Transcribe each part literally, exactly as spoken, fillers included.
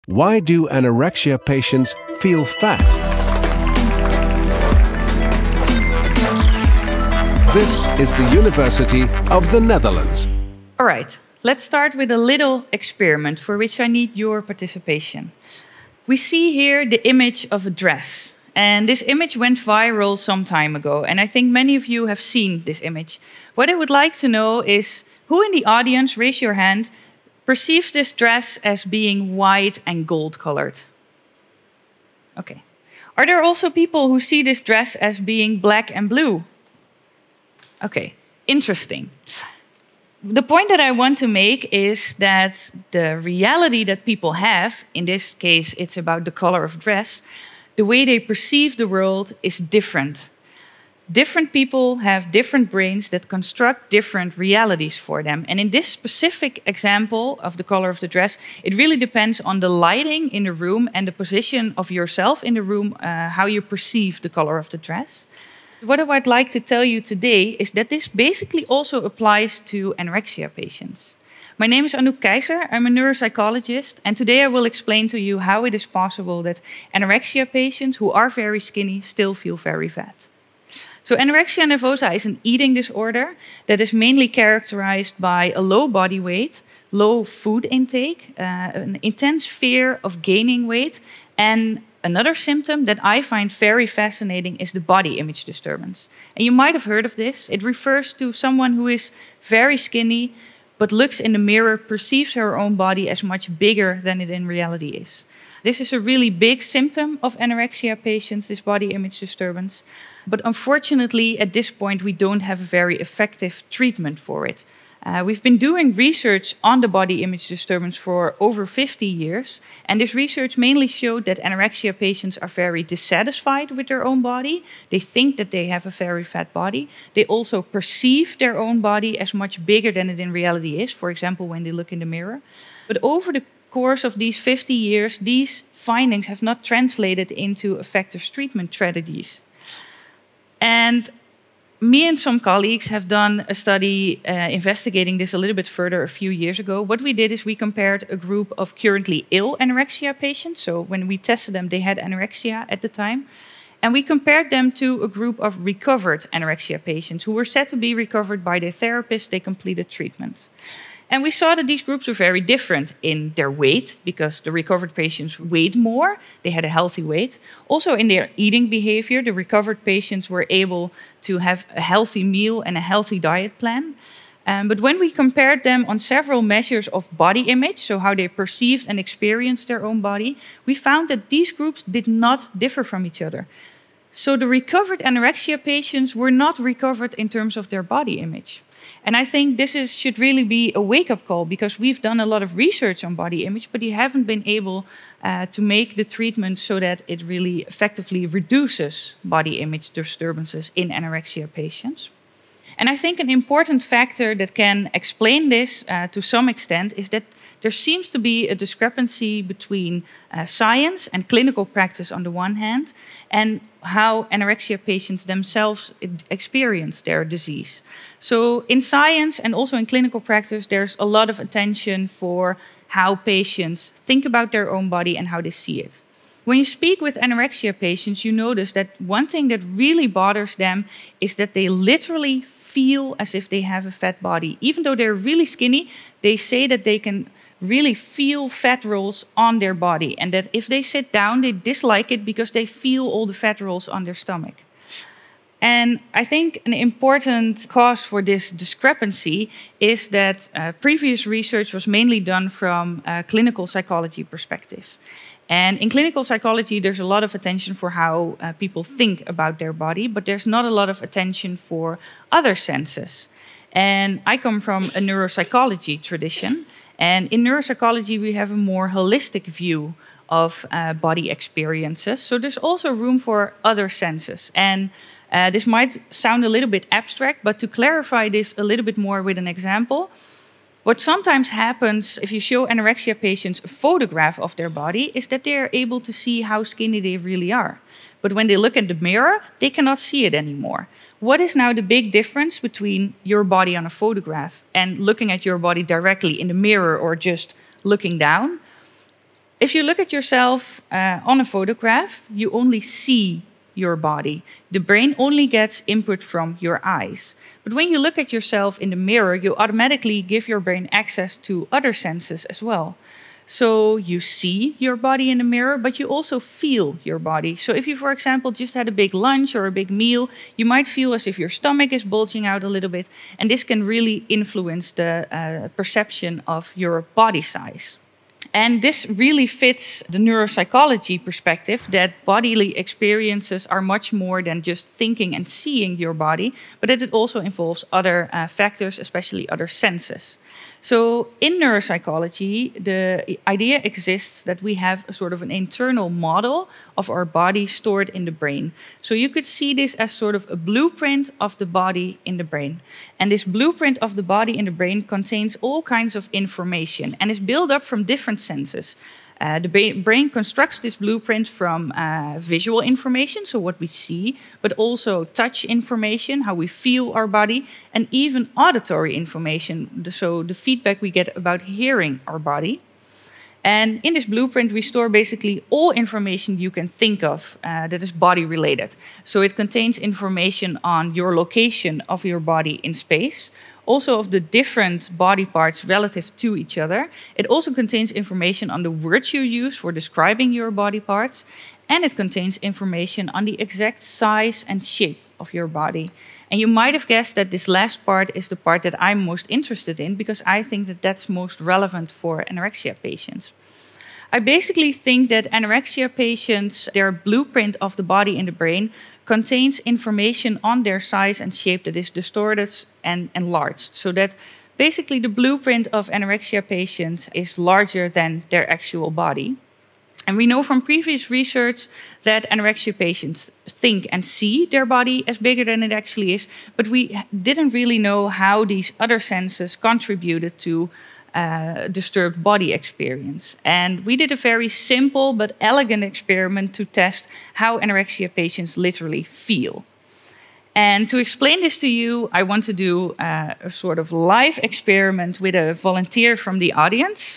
Why do anorexia patients feel fat? This is the University of the Netherlands. All right, let's start with a little experiment for which I need your participation. We see here the image of a dress. And this image went viral some time ago, and I think many of you have seen this image. What I would like to know is who in the audience, raise your hand, perceives this dress as being white and gold colored? Okay. Are there also people who see this dress as being black and blue? Okay, interesting. The point that I want to make is that the reality that people have, in this case it's about the color of dress, the way they perceive the world is different. Different people have different brains that construct different realities for them. And in this specific example of the color of the dress, it really depends on the lighting in the room and the position of yourself in the room, uh, how you perceive the color of the dress. What I would like to tell you today is that this basically also applies to anorexia patients. My name is Anouk Keizer, I'm a neuropsychologist, and today I will explain to you how it is possible that anorexia patients who are very skinny still feel very fat. So anorexia nervosa is an eating disorder that is mainly characterized by a low body weight, low food intake, uh, an intense fear of gaining weight, and another symptom that I find very fascinating is the body image disturbance. And you might have heard of this. It refers to someone who is very skinny, but looks in the mirror, perceives her own body as much bigger than it in reality is. This is a really big symptom of anorexia patients, this body image disturbance. But unfortunately, at this point, we don't have a very effective treatment for it. Uh, we've been doing research on the body image disturbance for over fifty years, and this research mainly showed that anorexia patients are very dissatisfied with their own body. They think that they have a very fat body. They also perceive their own body as much bigger than it in reality is, for example, when they look in the mirror. But over the course of these fifty years, these findings have not translated into effective treatment strategies. And me and some colleagues have done a study uh, investigating this a little bit further a few years ago. What we did is we compared a group of currently ill anorexia patients. So when we tested them, they had anorexia at the time. And we compared them to a group of recovered anorexia patients who were said to be recovered by their therapist. They completed treatment. And we saw that these groups were very different in their weight, because the recovered patients weighed more, they had a healthy weight. Also in their eating behavior, the recovered patients were able to have a healthy meal and a healthy diet plan. Um, but when we compared them on several measures of body image, so how they perceived and experienced their own body, we found that these groups did not differ from each other. So the recovered anorexia patients were not recovered in terms of their body image. And I think this is, should really be a wake-up call, because we've done a lot of research on body image, but you haven't been able uh, to make the treatment so that it really effectively reduces body image disturbances in anorexia patients. And I think an important factor that can explain this uh, to some extent is that there seems to be a discrepancy between uh, science and clinical practice on the one hand, and how anorexia patients themselves experience their disease. So in science and also in clinical practice, there's a lot of attention for how patients think about their own body and how they see it. When you speak with anorexia patients, you notice that one thing that really bothers them is that they literally feel as if they have a fat body. Even though they're really skinny, they say that they can really feel fat rolls on their body, and that if they sit down, they dislike it because they feel all the fat rolls on their stomach. And I think an important cause for this discrepancy is that uh, previous research was mainly done from a clinical psychology perspective. And in clinical psychology, there's a lot of attention for how uh, people think about their body, but there's not a lot of attention for other senses. And I come from a neuropsychology tradition. And in neuropsychology, we have a more holistic view of uh, body experiences. So there's also room for other senses. And uh, this might sound a little bit abstract, but to clarify this a little bit more with an example, what sometimes happens if you show anorexia patients a photograph of their body is that they are able to see how skinny they really are. But when they look in the mirror, they cannot see it anymore. What is now the big difference between your body on a photograph and looking at your body directly in the mirror or just looking down? If you look at yourself uh, on a photograph, you only see your body. The brain only gets input from your eyes. But when you look at yourself in the mirror, you automatically give your brain access to other senses as well. So you see your body in the mirror, but you also feel your body. So if you, for example, just had a big lunch or a big meal, you might feel as if your stomach is bulging out a little bit, and this can really influence the uh, perception of your body size. And this really fits the neuropsychology perspective that bodily experiences are much more than just thinking and seeing your body, but that it also involves other uh, factors, especially other senses. So in neuropsychology, the idea exists that we have a sort of an internal model of our body stored in the brain. So you could see this as sort of a blueprint of the body in the brain. And this blueprint of the body in the brain contains all kinds of information and is built up from different senses. Uh, the brain constructs this blueprint from uh, visual information, so what we see, but also touch information, how we feel our body, and even auditory information, so the feedback we get about hearing our body. And in this blueprint, we store basically all information you can think of uh, that is body-related. So it contains information on your location of your body in space, also of the different body parts relative to each other. It also contains information on the words you use for describing your body parts, and it contains information on the exact size and shape of your body. And you might have guessed that this last part is the part that I'm most interested in, because I think that that's most relevant for anorexia patients. I basically think that anorexia patients, their blueprint of the body in the brain contains information on their size and shape that is distorted and enlarged. So that basically the blueprint of anorexia patients is larger than their actual body. And we know from previous research that anorexia patients think and see their body as bigger than it actually is, but we didn't really know how these other senses contributed to uh, disturbed body experience. And we did a very simple but elegant experiment to test how anorexia patients literally feel. And to explain this to you, I want to do uh, a sort of live experiment with a volunteer from the audience.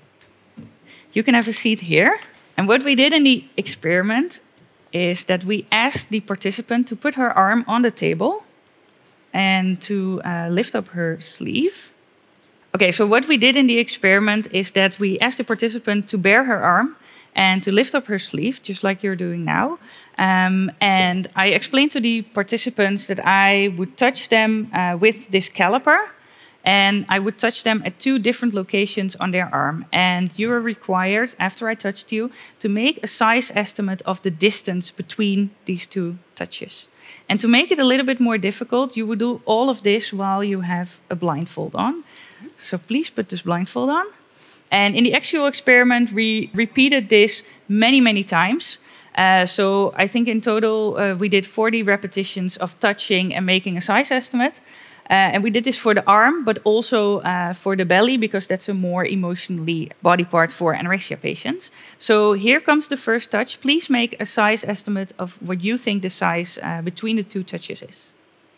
You can have a seat here. And what we did in the experiment is that we asked the participant to put her arm on the table and to uh, lift up her sleeve. Okay, so what we did in the experiment is that we asked the participant to bare her arm and to lift up her sleeve, just like you're doing now. Um, and I explained to the participants that I would touch them uh, with this caliper, and I would touch them at two different locations on their arm. And you are required, after I touched you, to make a size estimate of the distance between these two touches. And to make it a little bit more difficult, you would do all of this while you have a blindfold on. So please put this blindfold on. And in the actual experiment, we repeated this many, many times. Uh, so I think in total, uh, we did forty repetitions of touching and making a size estimate. Uh, and we did this for the arm, but also uh, for the belly, because that's a more emotionally body part for anorexia patients. So here comes the first touch. Please make a size estimate of what you think the size uh, between the two touches is.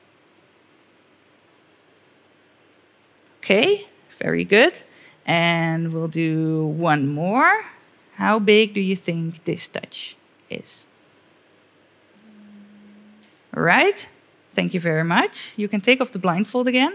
Okay, very good. And we'll do one more. How big do you think this touch is? All right. Thank you very much. You can take off the blindfold again.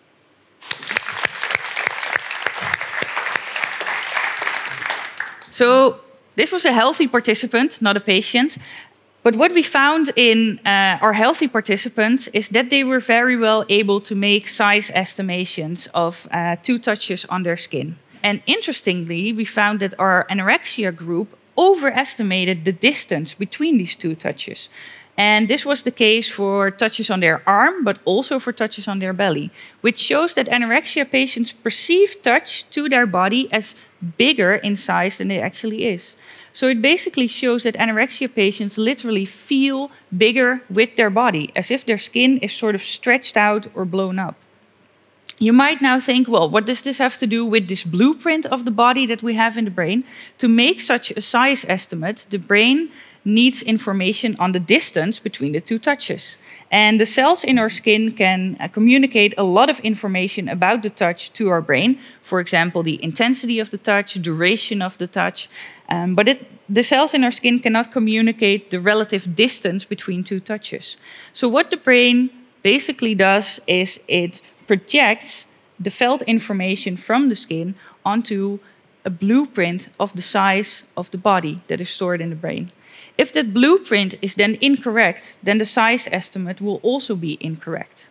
So this was a healthy participant, not a patient. But what we found in uh, our healthy participants is that they were very well able to make size estimations of uh, two touches on their skin. And interestingly, we found that our anorexia group overestimated the distance between these two touches. And this was the case for touches on their arm, but also for touches on their belly, which shows that anorexia patients perceive touch to their body as bigger in size than it actually is. So it basically shows that anorexia patients literally feel bigger with their body, as if their skin is sort of stretched out or blown up. You might now think, well, what does this have to do with this blueprint of the body that we have in the brain? To make such a size estimate, the brain needs information on the distance between the two touches. And the cells in our skin can uh, communicate a lot of information about the touch to our brain. For example, the intensity of the touch, duration of the touch. Um, but it, the cells in our skin cannot communicate the relative distance between two touches. So what the brain basically does is it projects the felt information from the skin onto a blueprint of the size of the body that is stored in the brain. If that blueprint is then incorrect, then the size estimate will also be incorrect.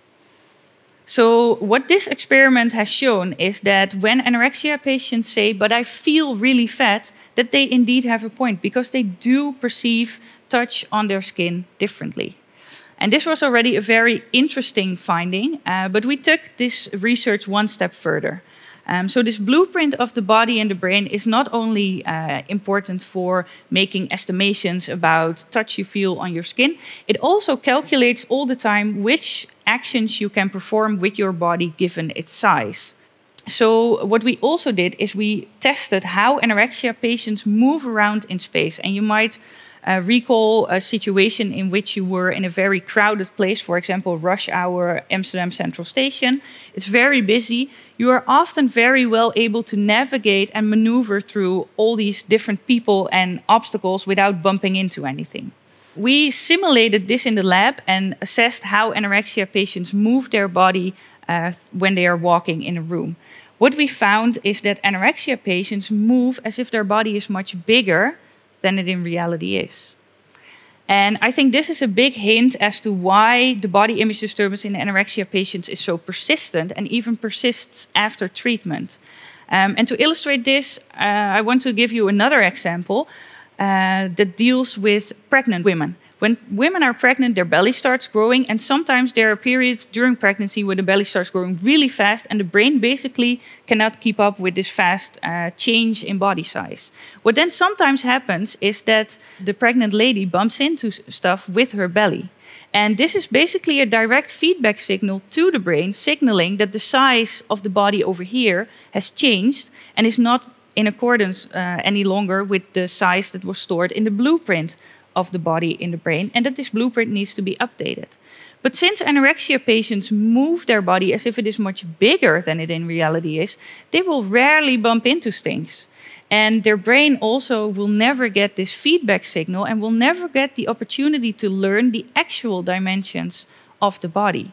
So what this experiment has shown is that when anorexia patients say, but I feel really fat, that they indeed have a point, because they do perceive touch on their skin differently. And this was already a very interesting finding, uh, but we took this research one step further. Um, so this blueprint of the body and the brain is not only uh, important for making estimations about touch you feel on your skin, it also calculates all the time which actions you can perform with your body given its size. So what we also did is we tested how anorexia patients move around in space. And you might Uh, recall a situation in which you were in a very crowded place, for example, rush hour, Amsterdam Central Station. It's very busy. You are often very well able to navigate and maneuver through all these different people and obstacles without bumping into anything. We simulated this in the lab and assessed how anorexia patients move their body uh, when they are walking in a room. What we found is that anorexia patients move as if their body is much bigger than it in reality is. And I think this is a big hint as to why the body image disturbance in anorexia patients is so persistent and even persists after treatment. Um, and to illustrate this, uh, I want to give you another example uh, that deals with pregnant women. When women are pregnant, their belly starts growing, and sometimes there are periods during pregnancy where the belly starts growing really fast, and the brain basically cannot keep up with this fast uh, change in body size. What then sometimes happens is that the pregnant lady bumps into stuff with her belly. And this is basically a direct feedback signal to the brain, signaling that the size of the body over here has changed and is not in accordance uh, any longer with the size that was stored in the blueprint of the body in the brain, and that this blueprint needs to be updated. But since anorexia patients move their body as if it is much bigger than it in reality is, they will rarely bump into things. And their brain also will never get this feedback signal and will never get the opportunity to learn the actual dimensions of the body.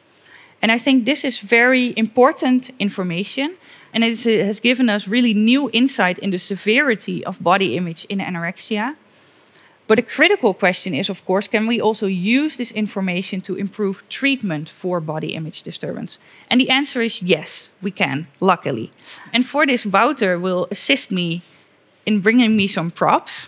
And I think this is very important information, and it has given us really new insight in the severity of body image in anorexia. But a critical question is, of course, can we also use this information to improve treatment for body image disturbance? And the answer is yes, we can, luckily. And for this, Wouter will assist me in bringing me some props.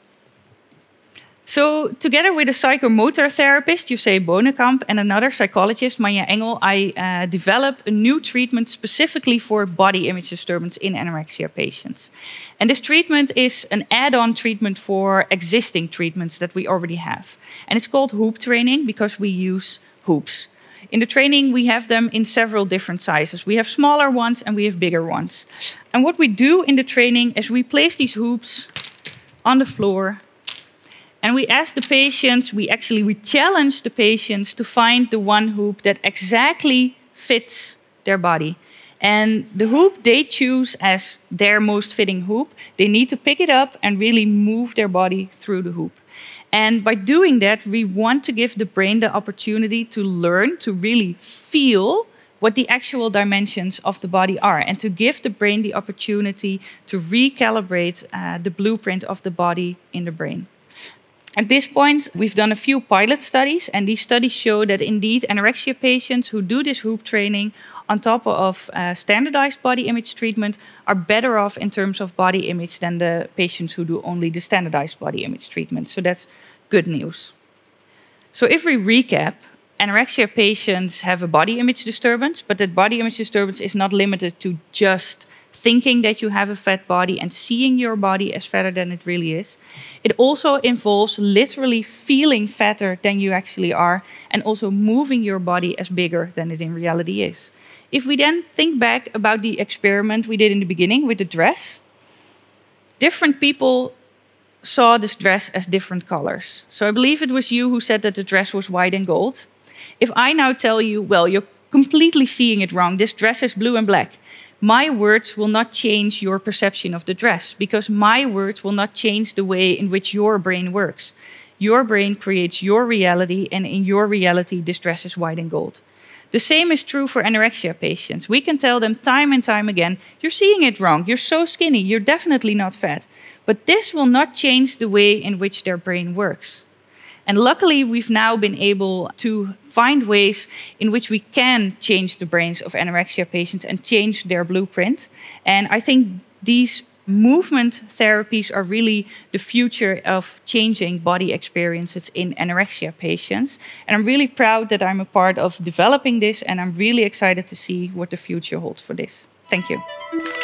So together with a psychomotor therapist, José Bonenkamp, and another psychologist, Manja Engel, I uh, developed a new treatment specifically for body image disturbance in anorexia patients. And this treatment is an add-on treatment for existing treatments that we already have. And it's called hoop training because we use hoops. In the training, we have them in several different sizes. We have smaller ones and we have bigger ones. And what we do in the training is we place these hoops on the floor. And we ask the patients, we actually we challenge the patients to find the one hoop that exactly fits their body. And the hoop they choose as their most fitting hoop, they need to pick it up and really move their body through the hoop. And by doing that, we want to give the brain the opportunity to learn, to really feel what the actual dimensions of the body are, and to give the brain the opportunity to recalibrate uh, the blueprint of the body in the brain. At this point, we've done a few pilot studies, and these studies show that indeed anorexia patients who do this hoop training on top of uh, standardized body image treatment are better off in terms of body image than the patients who do only the standardized body image treatment. So that's good news. So if we recap, anorexia patients have a body image disturbance, but that body image disturbance is not limited to just thinking that you have a fat body and seeing your body as fatter than it really is. It also involves literally feeling fatter than you actually are and also moving your body as bigger than it in reality is. If we then think back about the experiment we did in the beginning with the dress, different people saw this dress as different colors. So I believe it was you who said that the dress was white and gold. If I now tell you, well, you're completely seeing it wrong, this dress is blue and black, my words will not change your perception of the dress, because my words will not change the way in which your brain works. Your brain creates your reality, and in your reality, this dress is white and gold. The same is true for anorexia patients. We can tell them time and time again, you're seeing it wrong, you're so skinny, you're definitely not fat. But this will not change the way in which their brain works. And luckily, we've now been able to find ways in which we can change the brains of anorexia patients and change their blueprint. And I think these movement therapies are really the future of changing body experiences in anorexia patients. And I'm really proud that I'm a part of developing this, and I'm really excited to see what the future holds for this. Thank you.